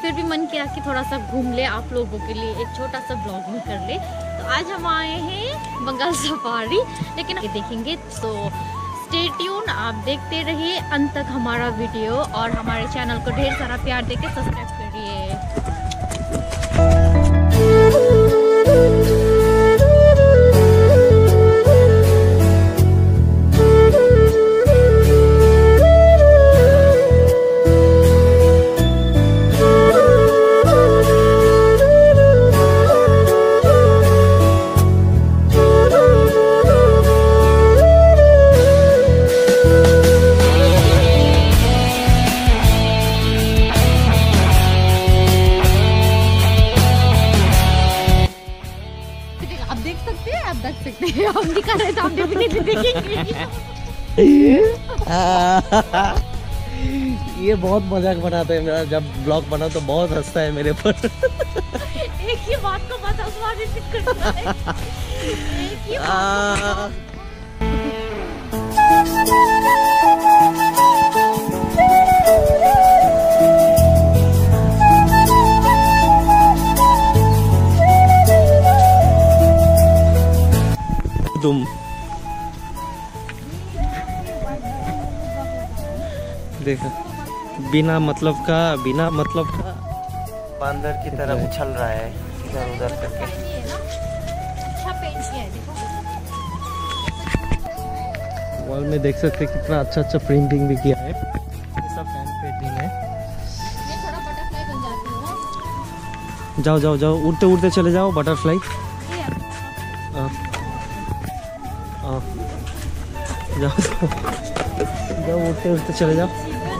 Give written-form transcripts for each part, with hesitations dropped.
फिर भी मन किया कि थोड़ा सा घूम ले, आप लोगों के लिए एक छोटा सा ब्लॉग भी कर ले। तो आज हम आए हैं बंगाल सफारी, लेकिन देखेंगे तो स्टे ट्यून, आप देखते रहिए अंत तक हमारा वीडियो और हमारे चैनल को ढेर सारा प्यार देके सब्सक्राइब करिए। हम दिखा रहे थे, हमने भी नहीं देखेंगे। ये बहुत मजाक बनाते हैं मेरा, जब ब्लॉग बना तो बहुत हंसता है मेरे पर। एक ही बात को बस हंसवा करता है। एक ही तुम देखो, बिना मतलब का बंदर की तरह उछल रहा है इधर उधर करके। वॉल में देख सकते हैं कितना अच्छा अच्छा प्रिंटिंग भी किया है। ये सब हैंड पेंटिंग है। जाओ जाओ जाओ, उड़ते उड़ते चले जाओ, बटरफ्लाई। जाओ जाओ, उड़ते उड़ते चले जाओ।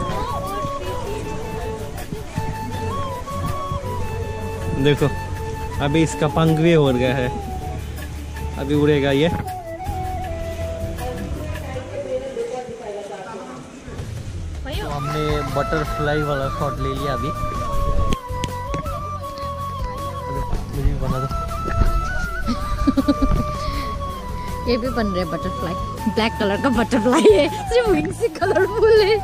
देखो अभी इसका पंख भी उड़ गया है, अभी उड़ेगा ये। तो हमने बटरफ्लाई वाला शॉट ले लिया अभी। मुझे भी बना दो। ये भी बन रहे बटरफ्लाई, ब्लैक कलर का बटरफ्लाई है, सिर्फ विंग्स से कलरफुल है।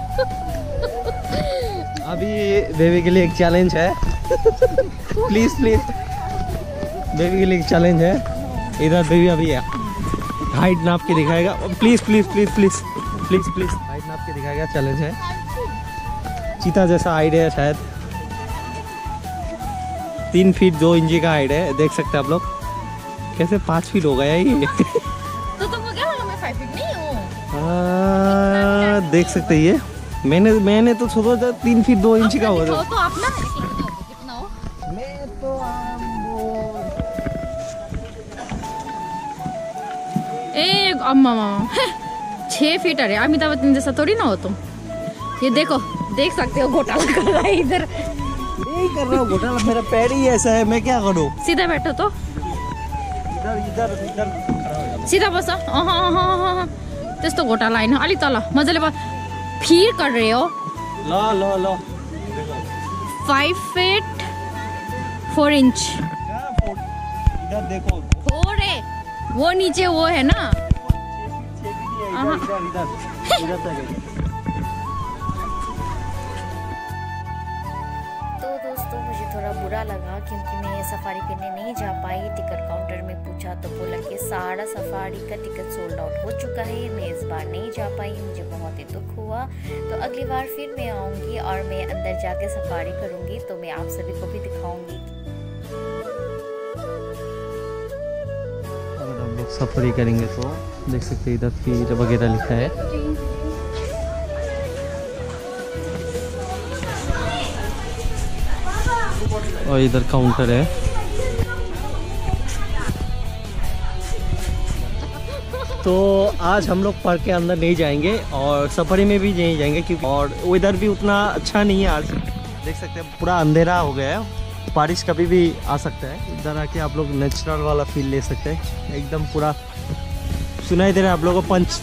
अभी बेबी के लिए एक चैलेंज है। प्लीज प्लीज, बेबी के लिए एक चैलेंज है। इधर बेबी अभी हाइट नाप के दिखाएगा। Please please please please please please, height नाप के दिखाएगा, चैलेंज है। चीता जैसा हाइट है शायद, 3 फीट 2 इंची का हाइट है। देख सकते हैं आप लोग, कैसे 5 फीट हो गया ये। देख सकते हैं ये, मैंने तो सोचा 3 फीट 2 इंच का हो रहा है। तो आप ना कितना हो? मैं तो 6 फीट। अरे अमिताभ बच्चन जैसा थोड़ी ना हो तुम। ये देखो, देख सकते हो घोटाला कर रहा है इधर। नहीं कर रहा हूँ घोटाला, मेरा पैर ही ऐसा है, मैं क्या करूँ। सीधा बैठो तो, इधर इधर इधर सीधा बस। हाँ, त्यस्तो घोटाला होइन, अलिक तल मजाले फिर कर रहे हो। लो लो लो, 5 फीट 4 इंच। इधर देखो, 4 है वो, नीचे वो है ना। तो दोस्तों मुझे थोड़ा बुरा लगा क्योंकि मैं सफारी करने नहीं जा पाई। टिकट काउंटर में पूछा तो बोला कि सारा सफारी का टिकट सोल्ड आउट हो चुका है, मैं इस बार नहीं जा पाई। मुझे बहुत ही दुख हुआ। तो अगली बार फिर मैं आऊँगी और मैं अंदर जाके सफारी करूँगी, तो मैं आप सभी को भी दिखाऊँगी। अगर हम लोग सफारी करेंगे तो देख सकते हैं इधर फीस वगैरह लिखा है। और इधर काउंटर है। तो आज हम लोग पार्क के अंदर नहीं जाएंगे और सफारी में भी नहीं जाएंगे क्योंकि और वेदर भी उतना अच्छा नहीं है आज। देख सकते हैं पूरा अंधेरा हो गया है, बारिश कभी भी आ सकता है। इधर आके आप लोग नेचुरल वाला फील ले सकते हैं, एकदम पूरा सुनाई दे रहा है आप लोगों को। पंच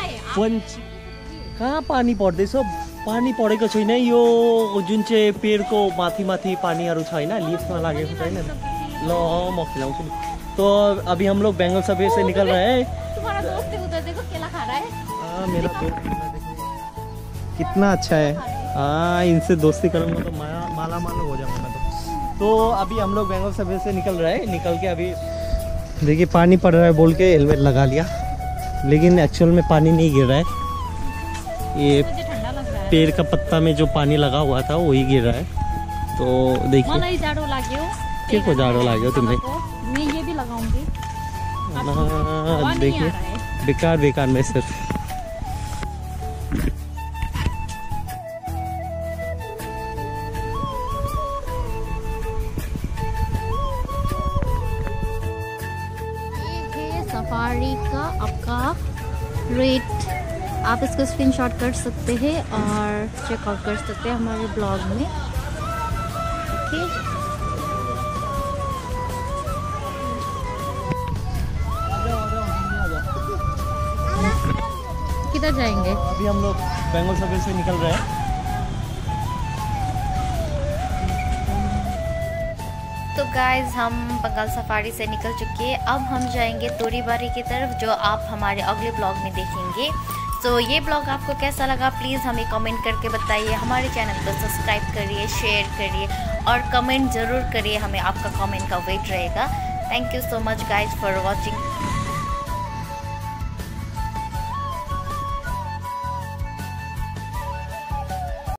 कहाँ पानी पर्दै छ, पानी परेको छैन। यो जुन चाहिँ पेड़को माथि माथि पानीहरू छ हैन, लिफ्टमा लागेको छैन। ल म खिलाउँछु नि। तो अभी हम लोग बेंगल सफे से निकल रहे हैं। तुम्हारा दोस्त है उधर, देखो केला खा रहा है। मेरा दोस्त कितना अच्छा है। हाँ, इनसे दोस्ती करूँगा तो माला माल हो जाऊंगा। तो अभी हम लोग बेंगल सफारी से निकल रहे हैं। निकल के अभी देखिए पानी पड़ रहा है बोल के हेलमेट लगा लिया, लेकिन एक्चुअल में पानी नहीं गिर रहा है। ये पेड़ का पत्ता में जो पानी लगा हुआ था वही गिर रहा है। तो देखिए को जाड़ो लाग्यो तुम्हें। मैं ये भी लगाऊंगी। देखिए बेकार में सिर्फ। सफारी का आपका रेट, आप इसको स्क्रीनशॉट कर सकते हैं और चेकआउट कर सकते हैं हमारे ब्लॉग में। ओके, किधर जाएंगे? अभी हम लोग बेंगल सफारी से निकल रहे हैं। तो गाइज हम बंगाल सफारी से निकल चुके हैं। अब हम जाएंगे तोरीबारी की तरफ, जो आप हमारे अगले ब्लॉग में देखेंगे। तो ये ब्लॉग आपको कैसा लगा प्लीज़ हमें कमेंट करके बताइए। हमारे चैनल को सब्सक्राइब करिए, शेयर करिए और कमेंट ज़रूर करिए, हमें आपका कमेंट का वेट रहेगा। Thank you so much guys for watching.